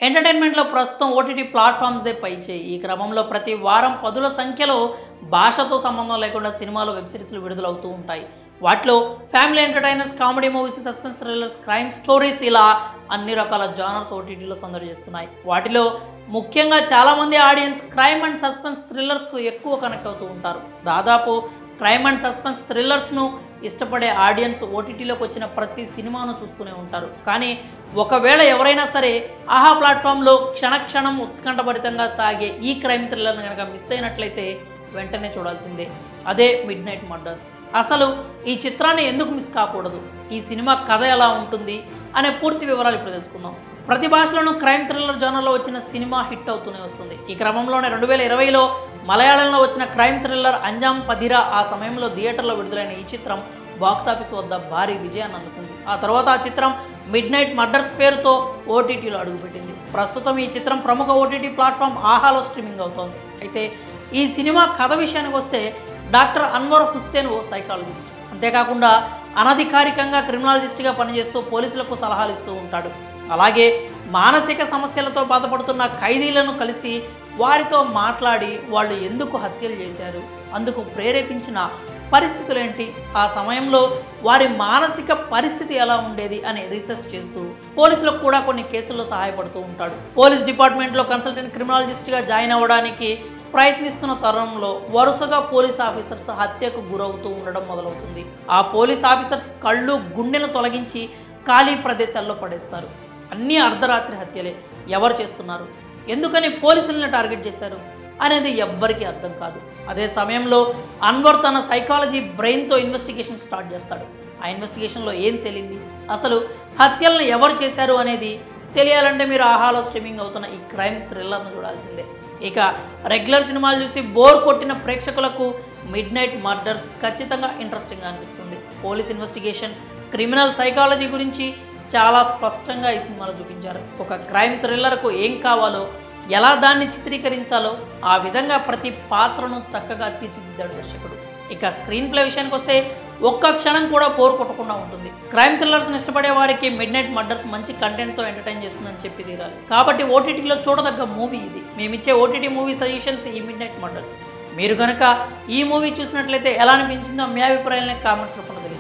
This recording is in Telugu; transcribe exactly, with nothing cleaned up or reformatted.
ఎంటర్టైన్మెంట్లో ప్రస్తుతం ఓటీటీ ప్లాట్ఫామ్స్దే పైచేయి. ఈ క్రమంలో ప్రతి వారం పదుల సంఖ్యలో భాషతో సంబంధం లేకుండా సినిమాలు, వెబ్ సిరీస్లు విడుదలవుతూ ఉంటాయి. వాటిలో family entertainers, comedy movies, suspense thrillers, crime stories ఇలా అన్ని రకాల జానర్స్ ఓటీటీలో సందడి చేస్తున్నాయి. వాటిలో ముఖ్యంగా చాలామంది ఆడియన్స్ క్రైమ్ అండ్ సస్పెన్స్ థ్రిల్లర్స్కు ఎక్కువ కనెక్ట్ అవుతూ ఉంటారు. దాదాపు క్రైమ్ అండ్ సస్పెన్స్ థ్రిల్లర్స్ను ఇష్టపడే ఆడియన్స్ ఓటీటీలోకి వచ్చిన ప్రతి సినిమాను చూస్తూనే ఉంటారు. కానీ ఒకవేళ ఎవరైనా సరే ఆహా ప్లాట్ఫామ్లో క్షణక్షణం ఉత్కంఠభరితంగా సాగే ఈ క్రైమ్ థ్రిల్లర్ని కనుక మిస్ అయినట్లయితే వెంటనే చూడాల్సిందే. అదే మిడ్ నైట్ మర్డర్స్. అసలు ఈ చిత్రాన్ని ఎందుకు మిస్ కాకూడదు, ఈ సినిమా కథ ఎలా ఉంటుంది అనే పూర్తి వివరాలు ఇప్పుడు తెలుసుకుందాం. ప్రతి భాషలోనూ క్రైమ్ థ్రిల్లర్ జోనర్లో వచ్చిన సినిమా హిట్ అవుతూనే వస్తుంది. ఈ క్రమంలోనే రెండు వేల ఇరవైలో మలయాళంలో వచ్చిన క్రైమ్ థ్రిల్లర్ అంజామ్ పదిరా ఆ సమయంలో థియేటర్లో విడుదలైన ఈ చిత్రం బాక్సాఫీస్ వద్ద భారీ విజయాన్ని అందుకుంది. ఆ తర్వాత ఆ చిత్రం మిడ్ నైట్ మర్డర్స్ పేరుతో ఓటీటీలో అడుగుపెట్టింది. ప్రస్తుతం ఈ చిత్రం ప్రముఖ ఓటీటీ ప్లాట్ఫామ్ ఆహాలో స్ట్రీమింగ్ అవుతోంది. అయితే ఈ సినిమా కథ విషయానికి వస్తే డాక్టర్ అన్వర్ హుస్సేన్ ఓ సైకాలజిస్ట్, అంతేకాకుండా అనధికారికంగా క్రిమినాలజిస్ట్గా పనిచేస్తూ పోలీసులకు సలహాలు ఇస్తూ ఉంటాడు. అలాగే మానసిక సమస్యలతో బాధపడుతున్న ఖైదీలను కలిసి వారితో మాట్లాడి వాళ్ళు ఎందుకు హత్యలు చేశారు, అందుకు ప్రేరేపించిన పరిస్థితులేంటి, ఆ సమయంలో వారి మానసిక పరిస్థితి ఎలా ఉండేది అని రీసెర్చ్ చేస్తూ పోలీసులకు కూడా కొన్ని కేసుల్లో సహాయపడుతూ ఉంటాడు. పోలీస్ డిపార్ట్మెంట్లో కన్సల్టెంట్ క్రిమినాలజిస్ట్గా జాయిన్ అవ్వడానికి ప్రయత్నిస్తున్న తరుణంలో వరుసగా పోలీస్ ఆఫీసర్స్ హత్యకు గురవుతూ ఉండడం మొదలవుతుంది. ఆ పోలీస్ ఆఫీసర్స్ కళ్ళు, గుండెను తొలగించి ఖాళీ ప్రదేశాల్లో పడేస్తారు. అన్నీ అర్ధరాత్రి హత్యలే. ఎవరు చేస్తున్నారు, ఎందుకని పోలీసులను టార్గెట్ చేశారు అనేది ఎవ్వరికీ అర్థం కాదు. అదే సమయంలో అన్వర్ తన సైకాలజీ బ్రెయిన్తో ఇన్వెస్టిగేషన్ స్టార్ట్ చేస్తాడు. ఆ ఇన్వెస్టిగేషన్లో ఏం తెలియంది, అసలు హత్యలను ఎవరు చేశారు అనేది తెలియాలంటే మీరు ఆహాలో స్ట్రీమింగ్ అవుతున్న ఈ క్రైమ్ థ్రిల్లర్ను చూడాల్సిందే. ఇక రెగ్యులర్ సినిమాలు చూసి బోర్ కొట్టిన ప్రేక్షకులకు మిడ్ నైట్ మర్డర్స్ ఖచ్చితంగా ఇంట్రెస్టింగ్గా అనిపిస్తుంది. పోలీస్ ఇన్వెస్టిగేషన్, క్రిమినల్ సైకాలజీ గురించి చాలా స్పష్టంగా ఈ సినిమాలో చూపించారు. ఒక క్రైమ్ థ్రిల్లర్కు ఏం కావాలో, ఎలా దాన్ని చిత్రీకరించాలో ఆ విధంగా ప్రతి పాత్రను చక్కగా తీర్చిదిద్దాడు దర్శకుడు. ఇక స్క్రీన్ ప్లే విషయానికి వస్తే ఒక్క క్షణం కూడా బోర్ కొట్టకుండా ఉంటుంది. క్రైమ్ థ్రిల్లర్స్ని ఇష్టపడే వారికి మిడ్ నైట్ మర్డర్స్ మంచి కంటెంట్తో ఎంటర్టైన్ చేస్తుందని చెప్పి తీరాలి. కాబట్టి ఓటీటీలో చూడదగ్గ మూవీ ఇది. మేమిచ్చే ఓటీటీ మూవీ సజెషన్స్ ఈ మిడ్ నైట్ మర్డర్స్. మీరు కనుక ఈ మూవీ చూసినట్లయితే ఎలా అనిపించిందో మీ అభిప్రాయాలని కామెంట్స్ రూపంలో